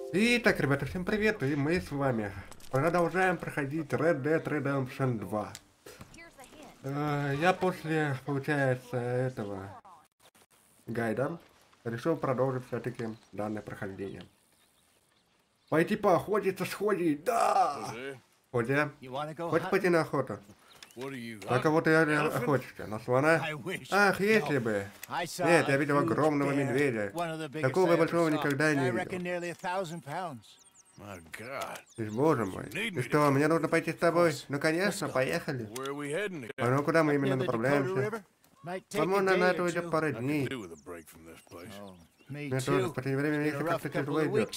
Итак, ребята, всем привет, и мы с вами продолжаем проходить Red Dead Redemption 2. Я после, получается, этого гайда решил продолжить все-таки данное прохождение. Пойти поохотиться с Ходи, да! Ходи, хочешь пойти на охоту? На кого ты охотишься? На слона? Ах, если бы! Нет, я видел огромного медведя. Такого большого никогда не видел. Ты, боже мой. И что, мне нужно пойти с тобой? Ну, конечно, поехали. А ну, куда мы именно направляемся? Возможно, на это уйдет пара дней. Мне тоже в последнее время если как-то тяжело идет.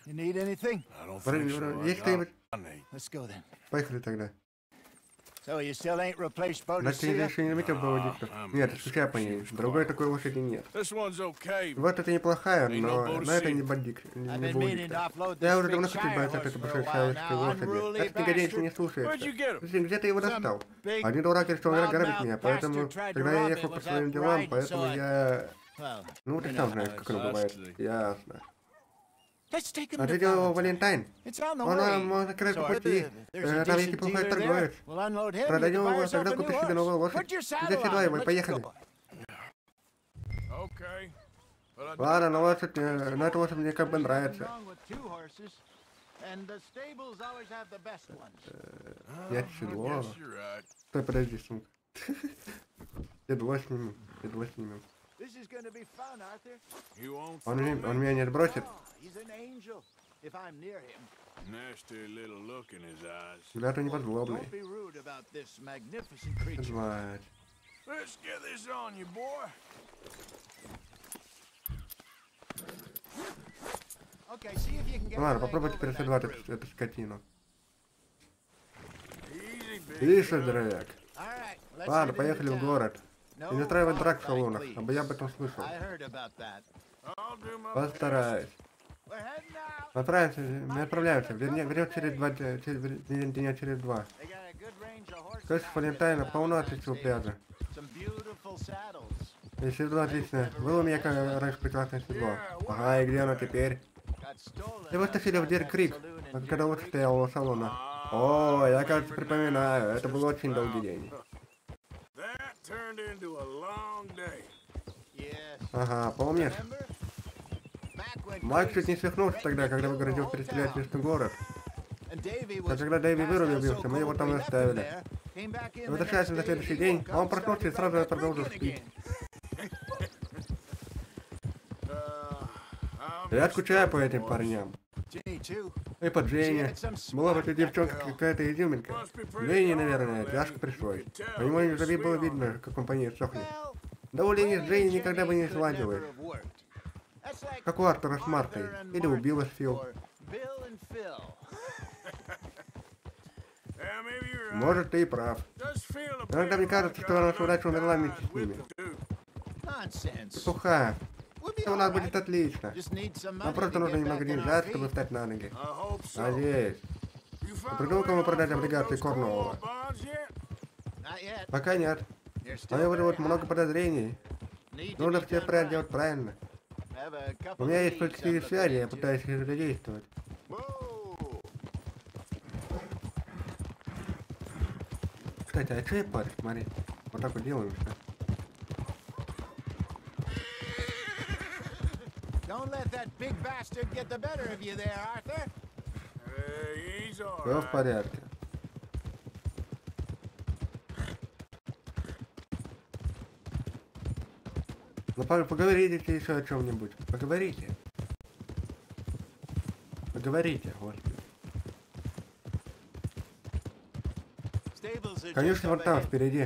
Есть кто-нибудь? Поехали тогда. Значит, ты еще не заметил проводиться? Нет, скучай по ней. Другой такой лошади нет. Вот это неплохая, но это не бандик. Не будет. Я уже давно хочу избавиться от этой большой шающей лошади. Этот негодяй не слушается. Где ты его достал? Один дурак решил грабить меня, поэтому... Когда я ехал по своим делам, поэтому я... Ну, ты сам знаешь, как оно бывает. Ясно. Отведел его Валентайн. Он может крыть по пути. Там есть неплохой торговец. Продадим его, тогда купишь себе новую лошадь. Заседай его и поехали. Ладно, но эта лошадь мне как бы нравится. Я седло. Стой, подожди, сумка. Седло снимем. Седло снимем. Он меня не отбросит. Взгляд у него злобный. Звать. Ладно, попробуй теперь седлать эту скотину. Тише, здоровяк. Ладно, поехали в город. И не устраивать драк в салонах, чтобы я об этом слышал. Постараюсь. Мы отправляемся. Вернем через дня через два. Скажешь, Валентайна полно отличного пляжа. И седло отличное. Было у меня как раньше прекрасное седло. Ага, и где оно теперь? Его стащили в Дир Крик, когда лучше стоял у салона. О, я, кажется, припоминаю. Это был очень долгий день. Ага, помнишь? Майк чуть не свихнулся тогда, когда выгородил перестрелять весь город. А когда Дэйви вырубился, мы его там и оставили. Возвращаясь на следующий день, он проснулся и сразу продолжил спить. Я скучаю по этим парням. И по Дженни. Была бы эта девчонка какая-то изюминка. Дженни, наверное, тяжко пришлось. По нему не было видно, как он по ней сохнет. Да у Лени с Дженни никогда бы не сладилось. Как у Артура с Мартой. Или у Билла с Фил. Может, ты и прав. Иногда мне кажется, что наша удача умерла вместе с ними. Чепуха. Все у нас будет отлично. Нам просто нужно немного деньжат, чтобы встать на ноги. Надеюсь. Придумал, кому продать облигации Корнуолла? Пока нет. Но я вызовут много подозрений. Нужно все делать правильно. У меня есть кое-какие связи, я пытаюсь их задействовать. Кстати, а что я парюсь? Смотри. Вот так вот делаем все. Все в порядке. Ну поговорите еще о чем-нибудь. Поговорите. Поговорите, господи. Конечно, вот там, впереди.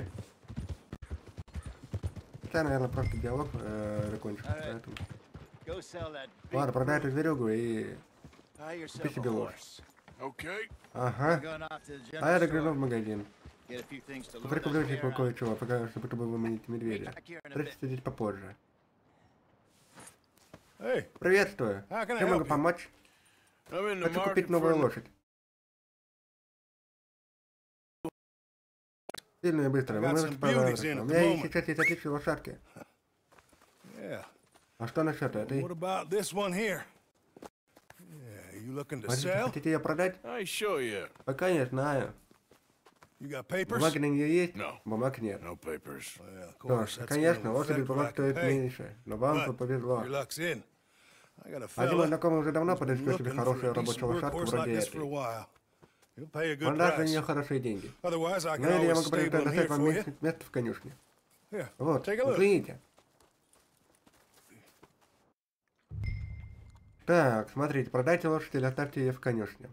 Это, наверное, просто диалог закончится, поэтому... Ладно, продай эту зверюгу и... Купи себе лошадь. Ага. А я догляну в магазин. Прикуплю тебе кое-чего, пока чтобы ты был выманить медведя. Встретимся здесь попозже. Приветствую. Чем могу помочь? Хочу купить новую лошадь. Сильно и быстро. Вы можете понравиться. У меня сейчас есть отличные лошадки. А что насчет этой? Смотрите, хотите ее продать? I show you. Пока не знаю. Бумаги на нее есть? Бумаг нет. No papers. Что ж, конечно, лошади бумаг стоит меньше, но вам повезло. Один мой знакомый уже давно подыскивает себе хорошую рабочую лошадку вроде этой. Он даст за нее хорошие деньги. Ну или я могу предоставить вам место в конюшне. Вот, взгляните. Так, смотрите, продайте лошадь или оставьте ее в конюшне.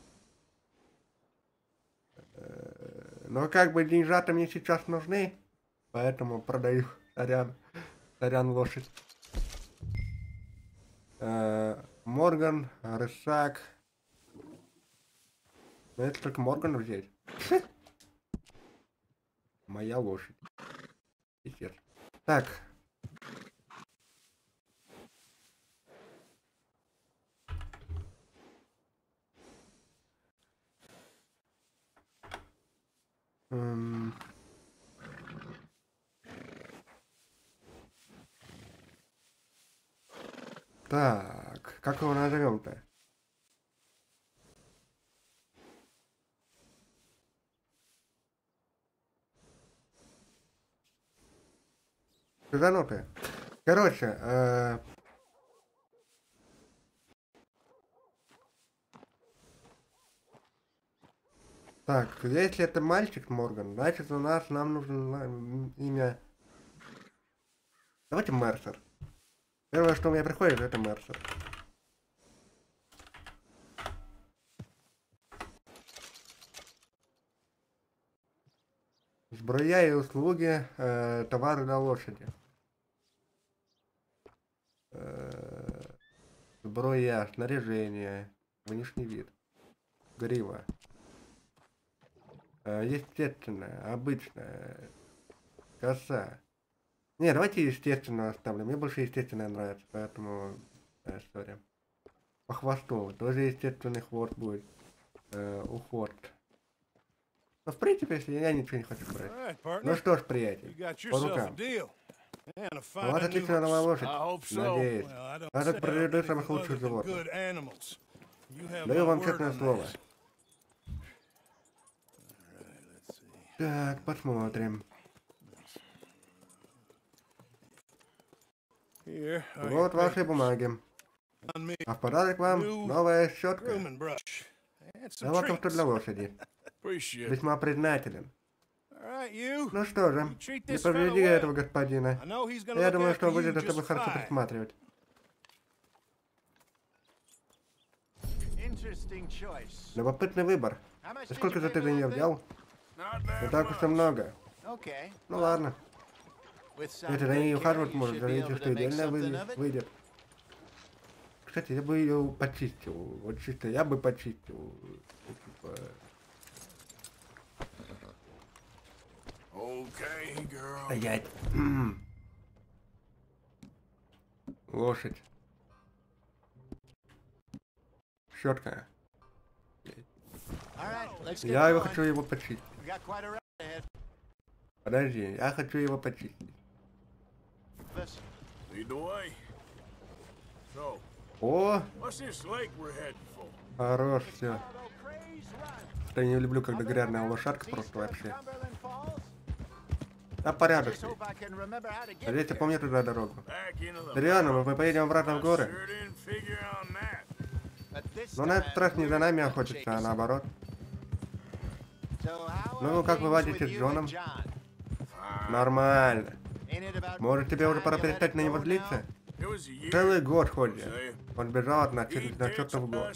Но как бы деньжата мне сейчас нужны, поэтому продаю. Сорян лошадь. Морган, рысак. Но это только Морган взять. Моя лошадь. Пиздец. Так. Так, как его назовем-то? Шизанутые. Короче, так, если это мальчик Морган, значит нам нужно имя. Давайте Мерсер. Первое, что мне приходит, это Мерсер. Сброя и услуги, товары для лошади. Сброя, снаряжение, внешний вид, грива. Естественная, обычная, коса. Не, давайте естественно оставлю. Мне больше естественное нравится, поэтому история. По хвосту тоже естественный хвост будет. Уход. Ну, в принципе, если я ничего не хочу брать. Ну что ж, приятель, по рукам. У вас отличная новая лошадь, надеюсь. Этот прирядит самых лучших животных. Даю вам честное слово. Так, посмотрим. Вот ваши бумаги. А в подарок вам новая щетка. А вот что для лошади. Весьма признателен. Ну что же, не повреди этого господина. Я думаю, что он будет за тобой хорошо присматривать. Любопытный выбор. И сколько же ты за нее взял? Не так уж и много. Ну ладно. Если за ней ухаживать может, говорите, что идеально выйдет. Кстати, я бы ее почистил. Вот чисто я бы почистил. Стоять. Лошадь. Щетка. Я хочу его почистить. Подожди, я хочу его почистить. О! Хорош, все. Я не люблю, когда грязная лошадка просто вообще. Да, порядок. Надеюсь, помню туда дорогу. Реально, мы поедем обратно в горы. Но на этот раз не за нами охотится, а наоборот. Ну, как вы ладите с Джоном? Нормально. Может, тебе уже пора перестать на него злиться? Целый год ходит. Он бежал от нас через чертов год.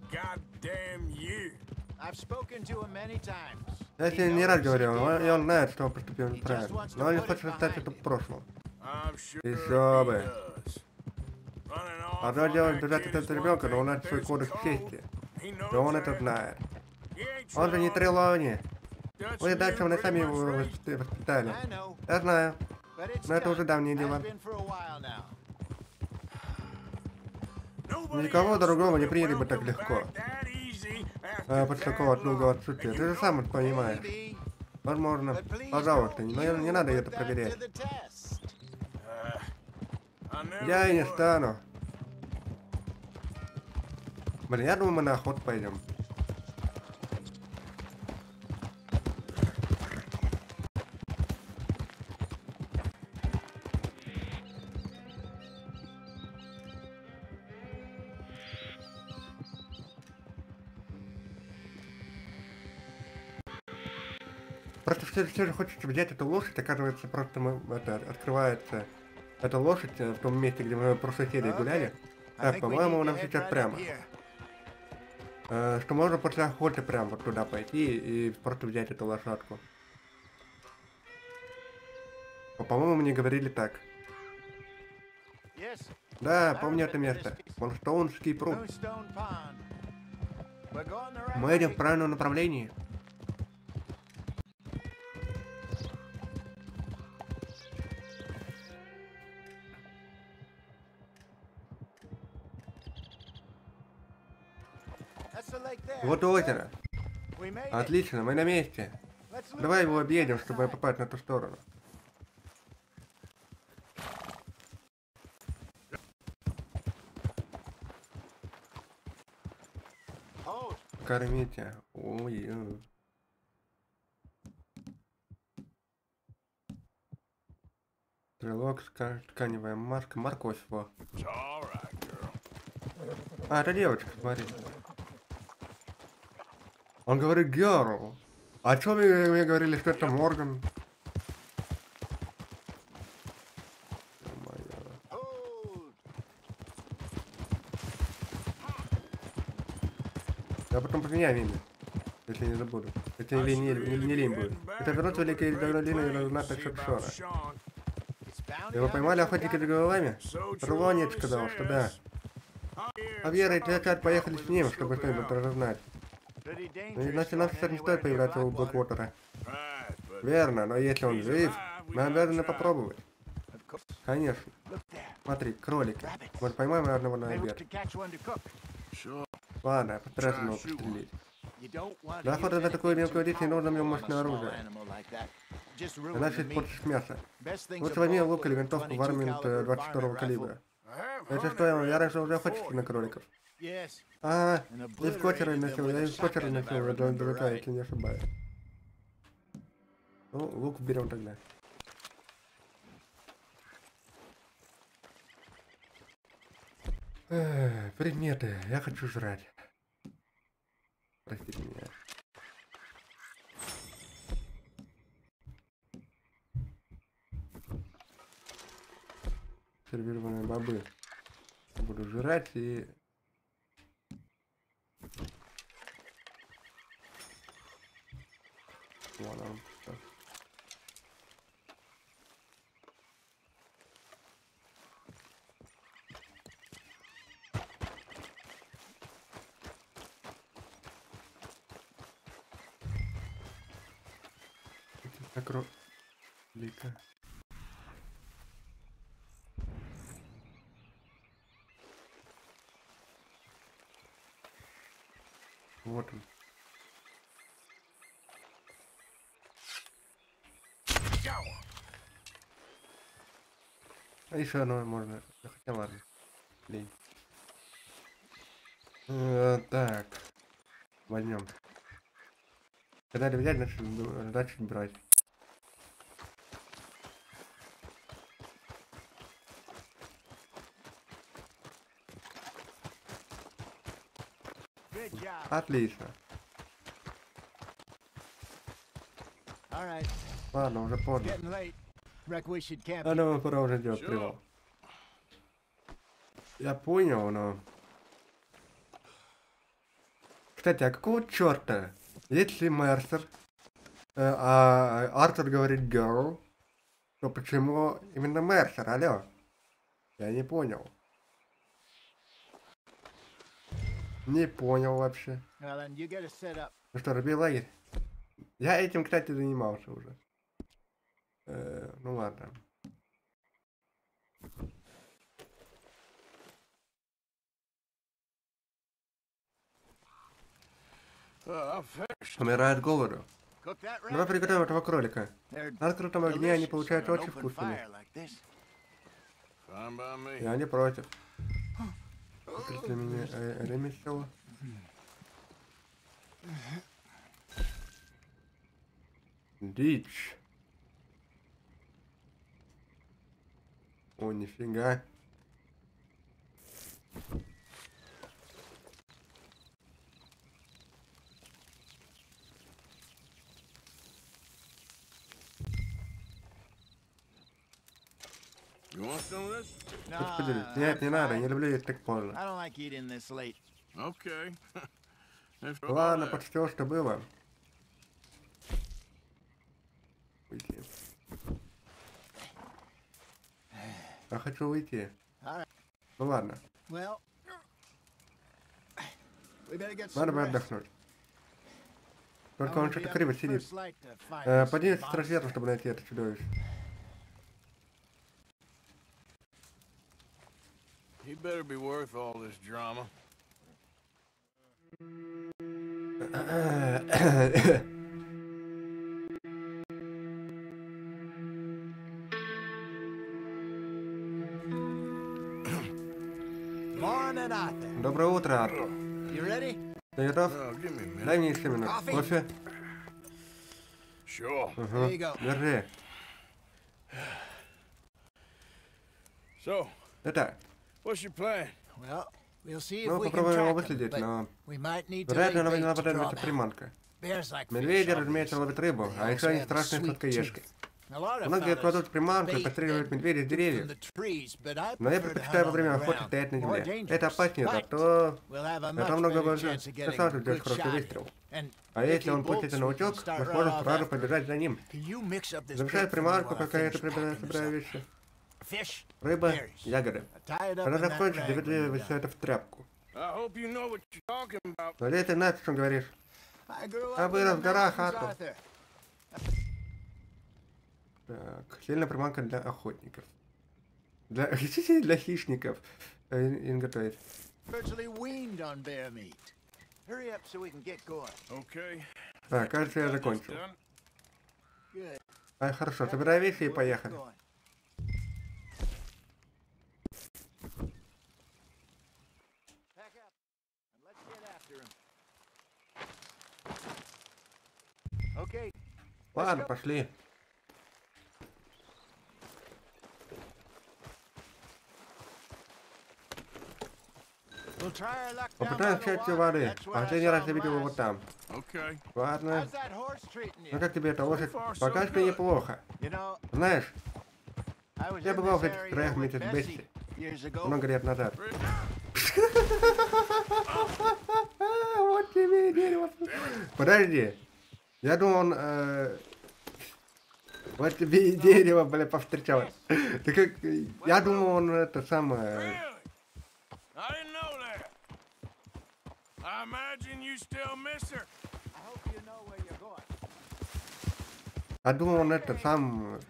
Я с ним не раз говорил, и он знает, что он поступил неправильно. Но он не хочет оставить это в прошлом. Еще бы. Одно дело бежать от этого ребенка, но у нас свой кодекс чести. И он это знает. Он же не Трелони. Вы дальше вы сами его воспитали. Я знаю. Но это уже давние дела. Никого другого не приняли бы так легко. После такого долгого отсутствия. Ты же сам это понимаешь. Возможно. Пожалуйста, но не надо это проверять. Я и не стану. Блин, я думаю, мы на охоту пойдем. Просто все же хочется взять эту лошадь, оказывается, просто открывается эта лошадь в том месте, где мы в прошлой серии гуляли. Так, по-моему, нам сейчас прямо. Что можно после охоты прям вот туда пойти и просто взять эту лошадку. По-моему, мне говорили так. Да, помню это место. Монстоунский пруд. Мы идем в правильном направлении. Вот озеро. Отлично, мы на месте. Давай его объедем, чтобы попасть на ту сторону. Кормите. Ой. Стрелок, тканевая маска, морковь. Во. А, это девочка, смотри. Он говорит girl. А чё мне говорили, что это Морган? Я потом поменяю имя, если не забуду. Это не лень будет. Это вернуть великий Долина и Розната Шепшора. Его поймали охотники за головами? Рулонец сказал, что да. А Вера и Теокат поехали с ним, чтобы что-нибудь разузнать. Ну, иначе нам сейчас не стоит появляться у Блэквотера. Верно, но если он жив, мы обязаны попробовать. Конечно. Смотри, кролики. Вот поймаем одного на обед. Ладно, постараюсь его пострелить. Для охоты на такую мелкую дичь не нужно мне мощное оружие. Иначе испортишь мясо. Лучше возьми лук или винтовку Варминт 22-го калибра. Это что, я раньше уже охотился на кроликов. А, и скотчеры носил, я и скотчеры носил до дурака, если не ошибаюсь. Ну, лук берем тогда. Предметы, я хочу жрать. Простите меня. Сервированные бобы. Буду жрать и... Вон он. Лика. Вот он. А еще одно можно. Хотя ладно. Лень. Так. Возьмем. Когда взять, значит брать. Отлично. Ладно, уже поздно. А ну, пора уже делать привал. Я понял, но... Кстати, а какого черта? Если Мерсер, а Артур говорит girl, то почему именно Мерсер, алло? Я не понял. Не понял вообще. Ну что, руби лагерь? Я этим, кстати, занимался уже. Ну ладно. Умирает голоду. Давай приготовим этого кролика. На открытом огне они получаются очень вкусными. Я не против. для меня ремесел. Дичь. О, нифига. Нет, не надо, не люблю есть так поздно. Ладно, почти что было. Уйти. Я хочу уйти. Ну ладно. Надо бы отдохнуть. Только он что-то криво сидит. Поднимись с рассветом, чтобы найти это чудовище. He better be worth all this drama. Morning, Arthur. Доброе утро, Артур. You ready? Ты готов? Give me a minute. Дай мне еще минут. Кофе? Sure. There you go. Держи. So, Итак, what's your plan? Well, we'll see if ну we can попробуем его track them, выследить, but но... we might need to lay Вероятно, нам bait надо to draw подобрать them. приманка. Bears like Медведи, fish, разумеется, obviously. ловят рыбу, а They еще also они have a страшные sweet сладкоежки. tooth. A lot of Многие fellas кладут приманку и bait подстреливают медведей с from деревьев. the trees, but I Но я prefer to предпочитаю во hunt on время the охоты ground. стоять на More земле. dangerous. Это опаснее, But зато we'll have a это much много better больше chance of getting шансов a сделать good хороший shot. выстрел. And А if если he он пустится на bolts, we can утек, start мы right сможем off сразу after. побежать за ним. Can you mix up this Завершаю bait for me приманку, while I пока я finish собираю packing this up? вещи. Fish, Рыба, berries. ягоды. Tie it up Когда in that закончишь, rag заведи when you're все done. это в тряпку. I hope you know what you're talking about. Надеюсь, ты знаешь, о чем говоришь. I grew А up вырос in в the горах, mountains, Артур. Arthur. Так, сильная приманка для охотников. Для хищников. Им готовить. Virtually weaned on bear meat. Hurry up so we can get going. Okay. Так, кажется, я закончил. Done. Good. А, хорошо, собирай вещи и We'll get поехали. going. Pack up and let's get after him. Okay. Ладно, пошли. We'll try our luck down by Попытаем the счастье water. воды. That's where I Последний saw раз я him видел его last. там. Okay. Ладно. How's that horse treating Ну you? как тебе эта лошадь? far, so Пока что good. неплохо. You know, Знаешь, I was я in бывал this в этих area краях with вместе с Bessie Бесси years ago. много лет назад. Вот тебе и дерево. Подожди. Я думал, он... Вот тебе и дерево, бля, повстречалось. Ты как... Я думал, он это самое... Really? I didn't know that. I imagine you still miss her. I hope you know where you're going. Я думал, он это сам...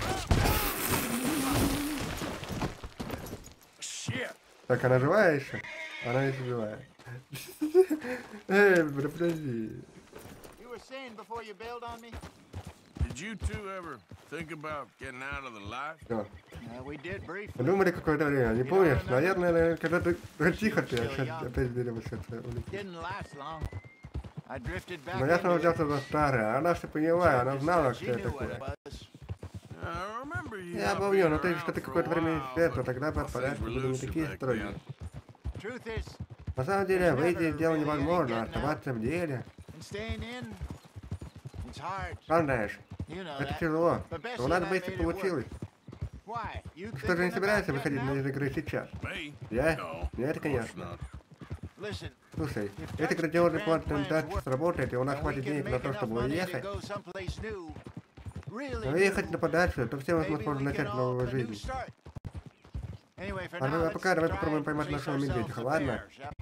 Shit. Так, она живая еще? Она еще живая. Эй, бля, подожди. You were saying before you bailed on me? Did you two ever think about getting out of the life? Всё. We did briefly. Мы думали какое-то время, не помнишь? Наверное, когда ты... Тихо ты, опять дерево сейчас улетит. Didn't last long. I drifted back Но я снова into it. взялся за старое. Она все поняла, она знала, She что я knew what it такое. was. I remember you. Я not помню, being но ты around что ты for a какое-то время while, исчез, but но тогда things порядки were были не looser такие back строгие. then. Truth is, На самом деле, выйти из дела невозможно, оставаться в деле. and staying in, it's hard. Сам знаешь, You know это that. тяжело. But Bessie Но надо and I бы, если made it work. получилось. Why? You Ты что же не thinking собираешься about выходить getting на out? игры сейчас? Me? Я? No. Нет, of course конечно. not. Listen, Слушай, если грандиозный план Тентач сработает, и у нас and we хватит can денег на make то, enough чтобы money to уехать, go someplace new. Really но ехать new. на подальше, то все мы Maybe сможем we начать can all новую have a new жизнь. start. Anyway, for А now, пока let's давай try попробуем and поймать chase нашего ourselves медведиха, some ладно? bears, yeah?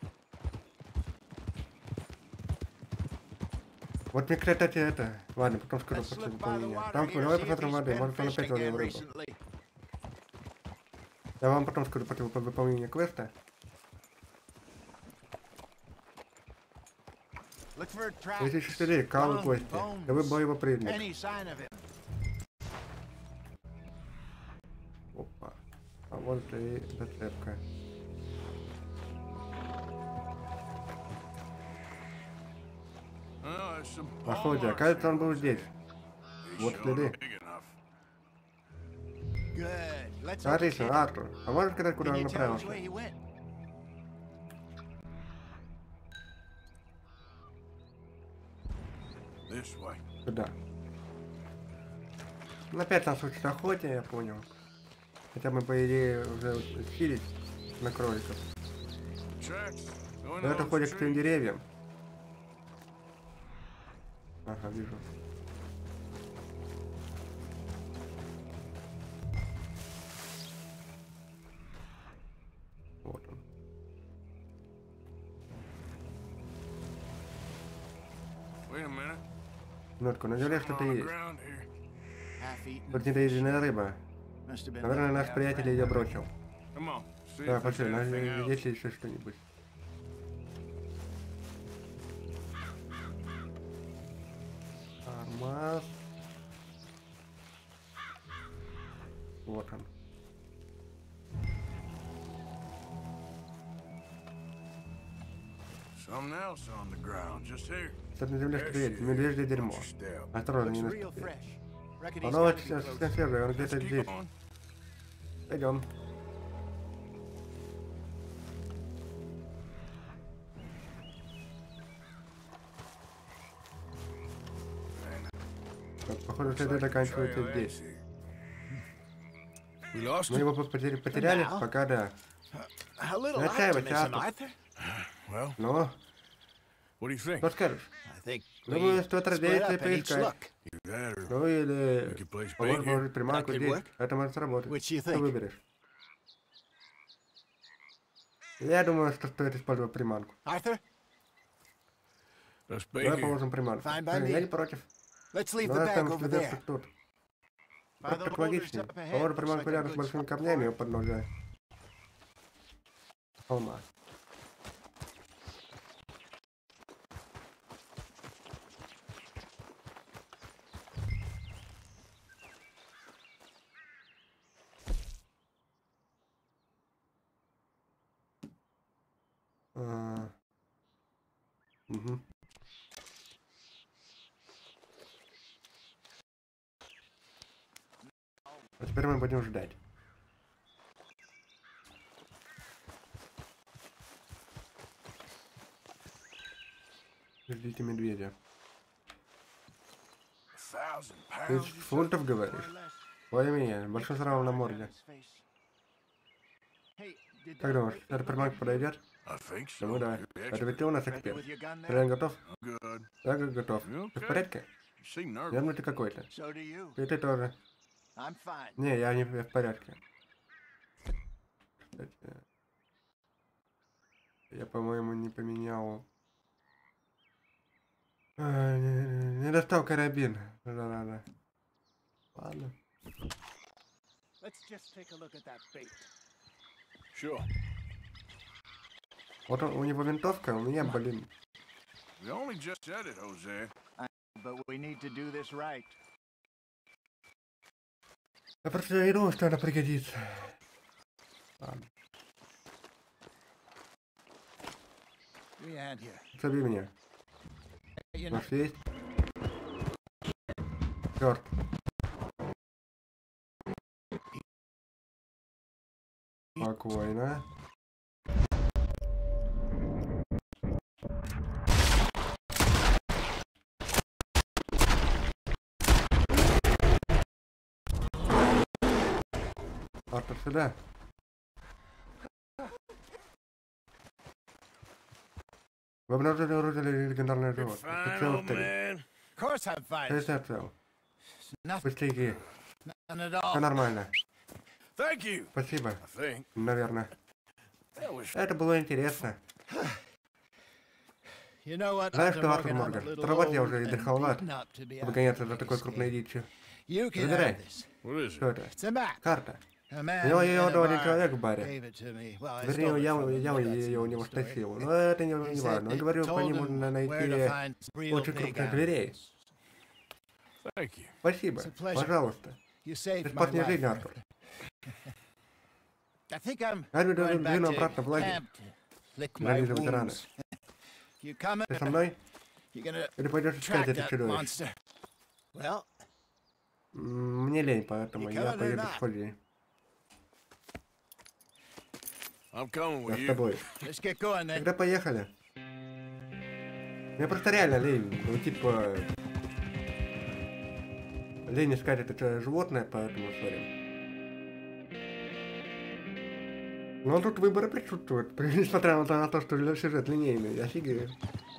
Вот мне, кстати, это... Ладно, потом скажу Let's после look by the выполнения. water Там, here, давай see if посмотрим he's воды, been может он опять fishing ловил again рыбу. recently. Я вам потом скажу после выполнения квеста. Look for tracks, Если ищешь людей, калы, bones, кости, да вы боевой предмет. any sign of him. Опа. А вот и зацепка. some Походе, palm кажется, он был здесь. He Вот sure следы. big enough. Good. Let's hope it's Отлично, hidden. Артур. А можешь сказать, куда Can он you tell us направился? where he went? This way. Сюда. Ну, опять нас учат охоте, я понял. Хотя мы, по идее, уже учились на кроликов. Tracks. Going Но это those ходит к тем trees. деревьям. Ага, вижу. Вот он. Wait a minute. Минутку, на земле Something что-то on the есть. ground here. Half-eaten. Тут недоеденная рыба. Must have been Наверное, left наш by our приятель friend. ее бросил. Come on. See Да, if there's пошли, anything else. есть ли еще что-нибудь. Армаз. Вот он. Something else on the ground, just here. Тут на земле что-то есть. Медвежье дерьмо. Watch your step. Осторожно, не Looks real наступи. fresh. Reckon he's Оно gotta очень be close. совсем свежее, он Let's где-то keep здесь. going. Пойдем. Так, похоже, следы заканчиваются здесь. We lost Мы him? его потеряли? Да. Пока да. A little Let's have a optimism, chat. Arthur. Well, Ну, what do you think? что скажешь? I think Думаю, we стоит split разделиться и up and each поискать. look. That or Ну или... we could play Поможешь spade here. положить приманку That could здесь. work. Это может сработать. Which you Что think? выберешь? Я думаю, что стоит использовать приманку. Arthur, Let's spade Давай here. положим приманку. Fine by me. Я не против. let's leave the Давай bag оставим over следы there. тут. By Так the как boulders логичнее. up ahead, Положим looks приманку like a рядом с good большими spot камнями for у it. подножия холма. Угу. А теперь мы будем ждать. Ждите медведя. 1,000 pounds. 1000 фунтов, говоришь? More or less. Ой, меня, большой срам на морде. Hey, did Как that думаешь, break эта look приманка like? подойдет? I think so. Думаю, да. You're the Это expert. ведь ты у нас Ready эксперт. with your gun there? Стреляй готов? Good. Да, готов. You Ты в okay? порядке? You seem nervous. Нервный ты какой-то. So do you. И ты тоже. I'm fine. Не, я не в порядке. Кстати, я, по-моему, не поменял. Не достал карабин. Да. Ладно. Let's just take a look at that bait. Sure. Вот у него винтовка, у меня, блин. We only just said it, Jose. But we need to do this right. Я просто не думал, что она пригодится. Ладно, Give me a hand here. забей меня. You know, Нож есть? Черт. Спокойно. Артур, сюда. Вы обнаружили оружие легендарное животное. Ты Fine, цел, old ты? man. of course I'm fine. Ты цел. Nothing Пустяки. at Все all. нормально. Thank you. Спасибо. I think Наверное. that was. Это было интересно. You know what, Знаешь Arthur что, Артур Morgan, I'm a Морган, little травать я old уже и and дряхловат, beaten up to be чтобы out гоняться to за make такой escape. крупной дичью. You can Выбирай. have this. What is Что it? это? It's a map. Карта. A man У него ее in a отдал один bar человек в баре. gave it to me. Well, I Вернее, stole it я from him, but that's ее у него another story. стащил. Но это не He said важно. Он it говорил, по told нему him можно where to найти find real очень big крупных зверей. animals. Thank you. Спасибо. It's a pleasure. Пожалуйста. You Ты saved my спас мне жизнь, life, Артур. I think I'm Я going двину back обратно в to лагерь. camp to lick my Ненавижу ветераны. wounds. You coming? Ты со мной? You gonna Или пойдешь искать track это that чудовище? monster? Well, Мне лень, поэтому You я coming or поеду not? с Полей. I'm coming Я with с you. тобой. let's get going then. Тогда поехали. Мне просто реально лень. Ну, типа... Лень искать это животное, поэтому сори. Но тут выборы присутствуют, несмотря на то, что сюжет линейный. Я офигею.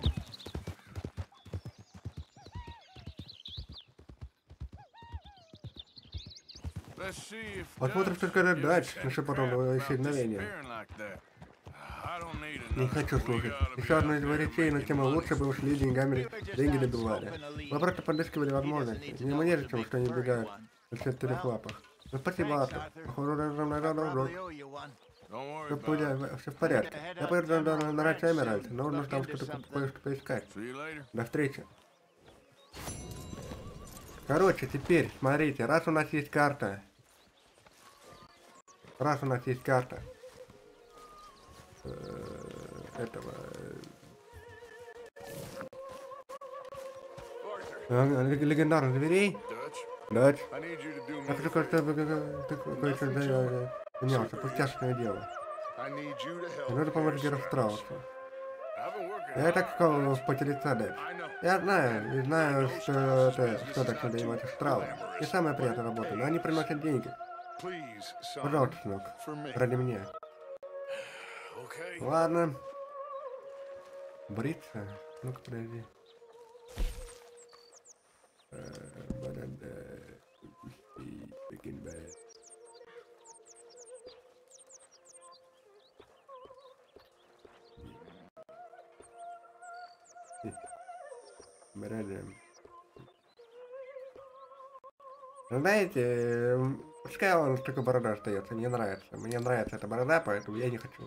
Let's see if Посмотрим, Dutch сколько gives a дач shit на crap потом about исчезновения. disappearing like that. I don't need Не another. хочу We слушать. gotta be Еще одно out из there речей, но making тема money. лучше бы ушли деньгами, деньги добивали. Мы просто подыскивали возможности. Не мы не решим, что они бегают на четырех лапах. Ну спасибо, Артур. Похоже, Probably owe you one. Don't worry about it. все в порядке. Я поеду на ранчо Эмеральд, но нужно там что-то кое-что поискать. See you later. До встречи. Короче, теперь, смотрите, раз у нас есть карта. Раз у нас есть карта. Этого... легендарных зверей. Dutch, Дач. I need you to do me Я a хочу favor. кое-что занялся. Пустяшное дело. I need you to help Нужно помочь Harry Геру Strauss. Страусу. I've been working Я так hard сказал on в this. поте лица Дэч. I know. Я знаю, и знаю, что так надо иметь Страус. Не самая приятная работа, но они приносят деньги. Please, son. Пожалуйста, сынок, For me. ради меня. Okay. Ладно. Бриться? Ну-ка, подожди. Знаете, пускай он с такой бородой остается, мне нравится. Мне нравится эта борода, поэтому я не хочу.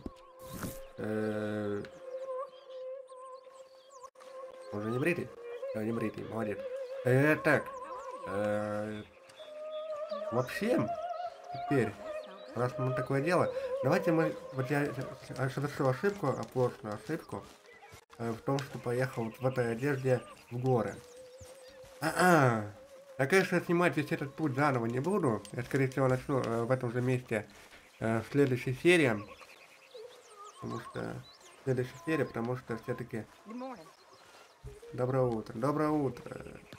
Уже не бритый? Да, не бритый, молодец. Так. Вообще, теперь, раз мы такое дело, давайте мы... Вот я совершил ошибку, оплошную ошибку, в том, что поехал вот в этой одежде в горы. Я, конечно, снимать весь этот путь заново не буду. Я, скорее всего, начну в этом же месте в следующей серии. Потому что все-таки... Доброе утро, доброе утро.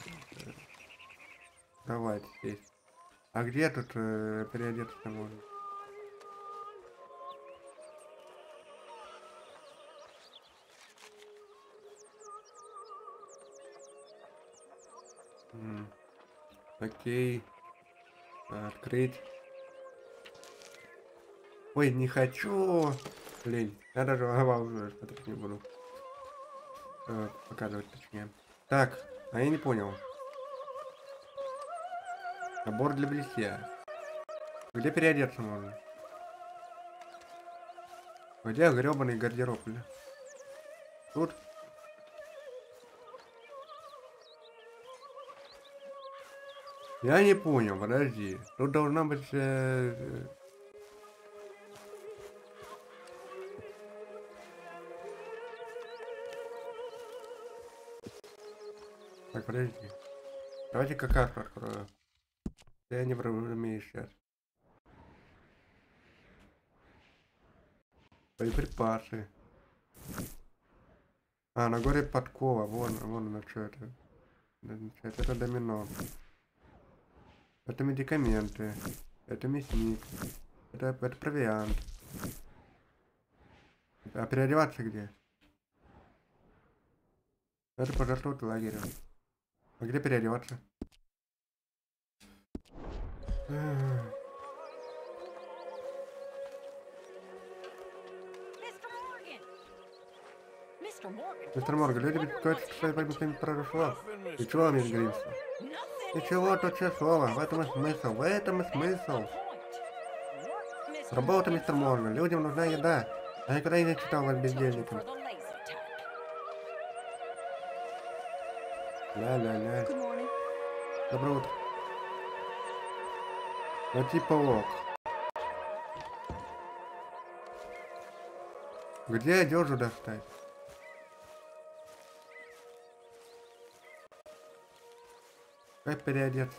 Давайте здесь. А где тут переодеться можно? Окей. Открыть. Ой, не хочу. Блин, я даже уже смотреть не буду. Показывать точнее. Так, а я не понял. Набор для бритья. Где переодеться можно? Где гребаный гардероб, бля? Тут? Я не понял, подожди. Тут должна быть... Так, подожди. Давайте-ка карту открою. Я не умею сейчас. Боеприпасы. На горе подкова. Вон оно что это. Это домино. Это медикаменты. Это мясник. Это провиант. А переодеваться где? Это пожертвовать лагерем. А где переодеваться? Мистер Морган, люди беспокоятся, что своей поймутыми произошло. И чего, мисс Гринсон? Ничего, точное слово. В этом и смысл. В этом и смысл. Работа, мистер Морган. Людям нужна еда. Я никогда не читал вас бездельником. Ля-ля-ля. Доброе утро. Ну типа ок. Где одежду достать? Как переодеться?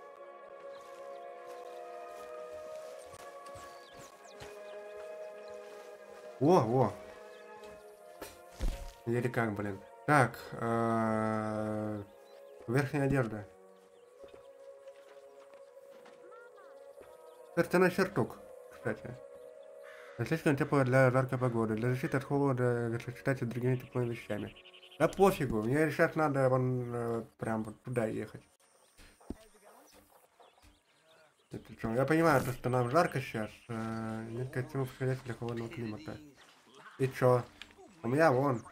О! Или как, блин. Так, верхняя одежда. Шерстяной сюртук, кстати. Слишком тепло для жаркой погоды. Для защиты от холода сочетайте с другими теплыми вещами. Да пофигу, мне сейчас надо вон прям вот туда ехать. Это что? Я понимаю, что нам жарко сейчас. Нет костюмов подходящих для холодного климата. И чё? У меня вон.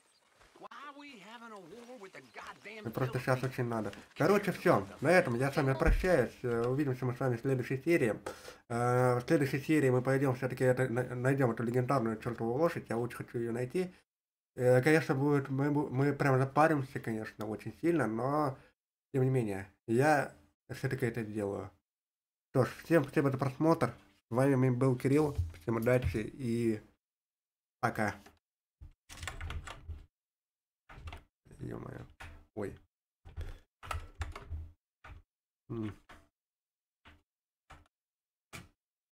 Мне просто сейчас очень надо. Короче, все. На этом я с вами прощаюсь. Увидимся мы с вами в следующей серии. В следующей серии мы пойдем все-таки найдем эту легендарную чертову лошадь. Я очень хочу ее найти. Конечно, будет мы прям запаримся, конечно, очень сильно, но тем не менее, я все-таки это сделаю. Что ж, всем спасибо за просмотр. С вами был Кирилл. Всем удачи и пока. Ё-моё. Ой.